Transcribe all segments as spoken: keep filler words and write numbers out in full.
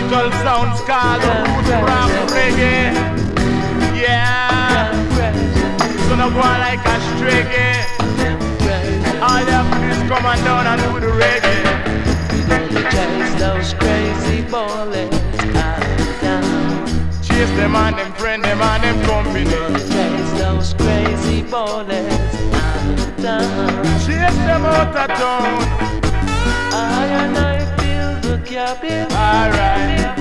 musical sounds called roots rock reggae. Yeah. So no go on like a striggy. All you have to do is come on down and do the reggae. We're gonna chase those crazy bullets out of town. Chase them and them friend them and them company. We're gonna chase those crazy bullets out of town. Chase them out of town. I and I feel the cabin. Alright.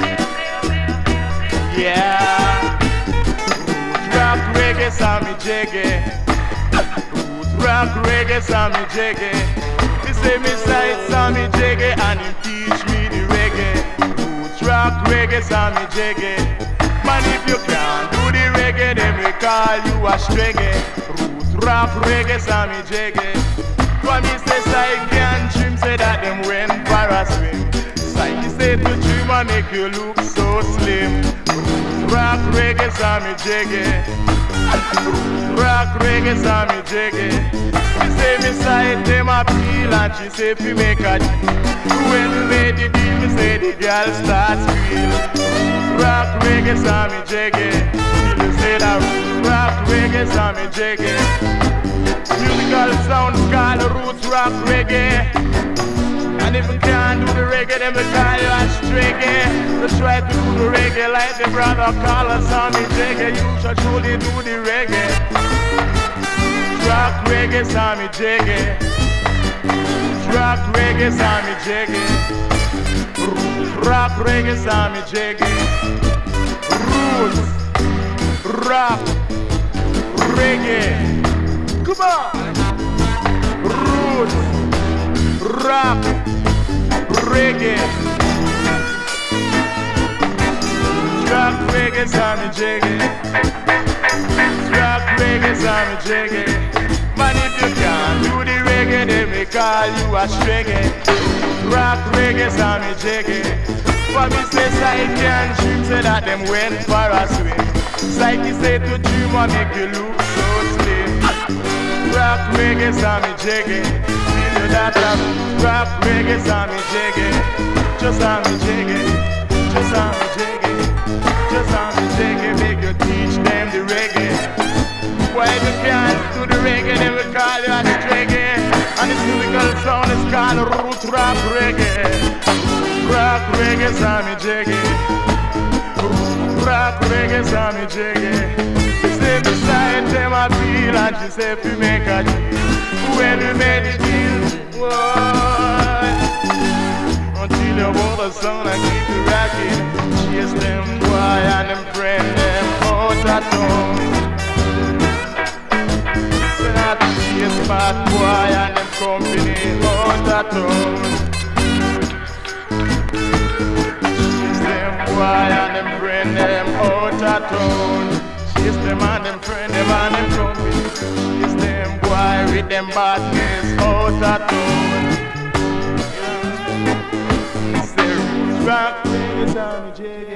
Yeah. Roots rock reggae, Sammy Jeggae. Roots rock reggae, Sammy Jeggae. He say me side Sammy Jeggae and he teach me the reggae. Roots rock reggae, Sammy Jeggae. Man, if you can't do the reggae, then we call you a streggae. Roots rock reggae, Sammy Jeggae. For me say side can dream, say that them went for a swim. Side say to dream and make you look so slim. Roots rock reggae, Sammy Jeggae. Roots rock reggae, Sammy Jeggae. She say me side them appeal and she say fi make a deal. When we made the deal, me say the girl start squeal. Roots rock reggae, Sammy Jeggae. She say that roots rock reggae, Sammy Jeggae. Musical sounds called roots rock reggae. And if you can't do the reggae, then we call you a striggy. Let's try to do the reggae like the brother call us Sammy Jeggae. You shall surely do the reggae. Roots rock reggae, Sammy Jeggae. Roots rock reggae, Sammy Jeggae. Roots rock reggae, Sammy Jeggae. Roots rock reggae. Come on! Roots, rock, reggae. Rock, reggae, Sammy Jeggae. Rock, reggae, Sammy Jeggae. Man, if you can't do the reggae, then we call you a streggae. Rock, reggae, Sammy Jeggae. For me say Psyche and dream, say that them went for a swim. Psyche say to dream and make you look so slim. Rock reggae, Sammy Jeggae. Feel you that love. Rock reggae, Sammy Jeggae. Just Sammy Jeggae. Just Sammy Jeggae. Just Sammy Jeggae. Make you teach them the reggae. Why if you can't do the reggae, then we call you a streggae. And this musical sound is called roots rock reggae. Rock reggae, Sammy Jeggae. Rock reggae, Sammy Jeggae. Stay beside them, I feel, and she said to make a deal. When we made the deal, boy, until you want the song and keep it rocking. Chase them boy and them friend them out of town. Say not to chase bad boy and them company out of town. Chase them boy and them friend them out of town. Chase them and them friend them and them company. Chase them boy with them badness out of town. Say roots rock reggae, Sammy Jeggae.